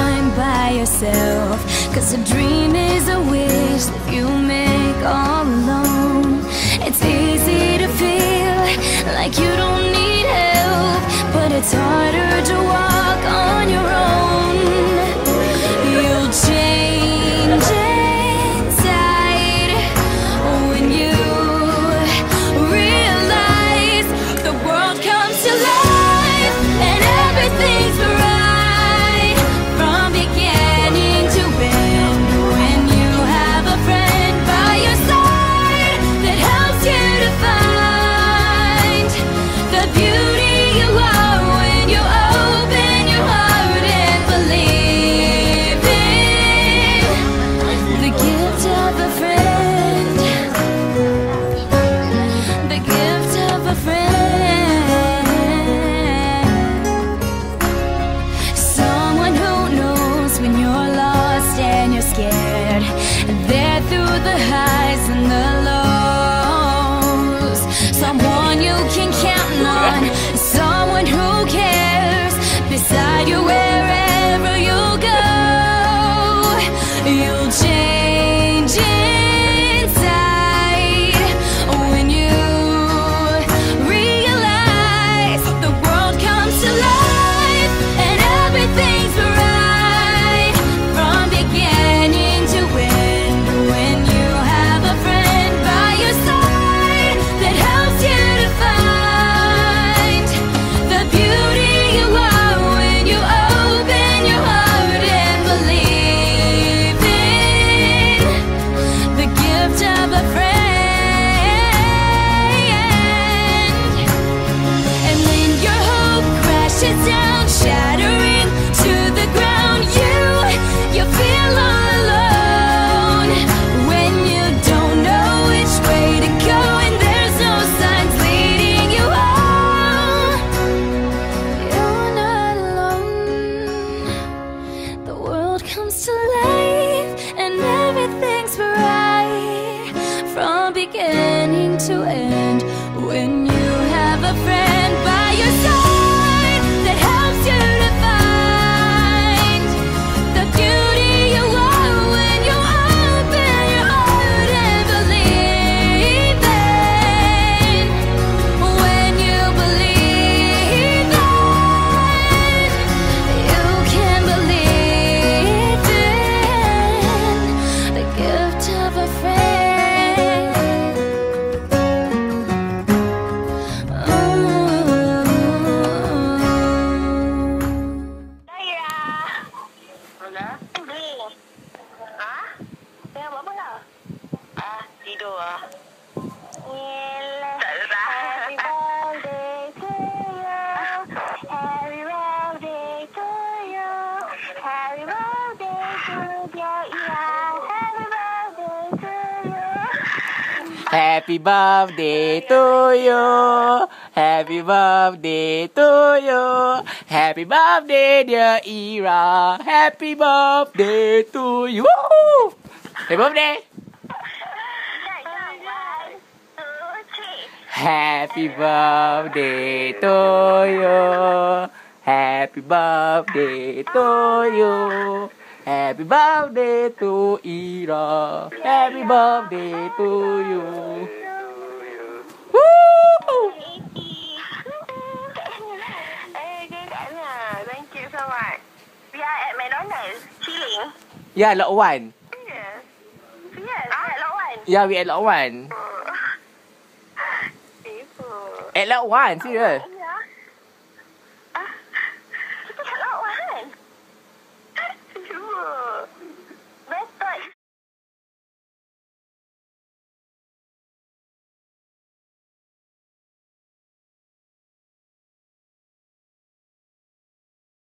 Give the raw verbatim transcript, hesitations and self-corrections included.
time by yourself. Cause a dream is a wish that you make all alone. It's easy to feel like you don't need help, but it's harder to walk on your own. You'll change inside when you realize the world comes to life and everything's right from beginning to end. When you have a friend by your side that helps you to find the beauty you are when you open your heart and believe in the gift of a friend, the gift of a friend, someone who knows when you're lost and you're scared, there through the highs and the lows, someone you can count on, someone who cares beside you wherever you go. You'll change inside when you realize the world comes to life and everything's right from beginning to end. When you have a friend by your side that helps you to find the beauty you are when you open your heart and believe in the gift of a friend. And when your hope crashes down, shattering to the ground, you, you feel all alone. When you don't know which way to go and there's no signs leading you home, you're not alone. The world comes to life and everything's right from beginning to end. When you have a friend by your side that helps you to find the beauty you are when you open your heart and believe in. When you believe in, you can believe in the gift of a friend. Mana? Tidur. Ha? Tengah buat apa lah? Ah, tidur ah. Yelah. Tak ada tak. Happy birthday to you. Happy birthday to you. Happy birthday to dear Ira. Happy birthday to you. Happy birthday to you. Happy birthday to you. Happy birthday, dear Ira. Happy birthday to you. Woo! Happy birthday. Happy birthday to you. Happy birthday to you. Happy birthday to Ira. Happy birthday to you. Woo! Thank you so much. We are at McDonald's, chilling. Yeah, lot one. Yes. Yes, at lot one. Yeah, we at lot one. People. At lot one, serious.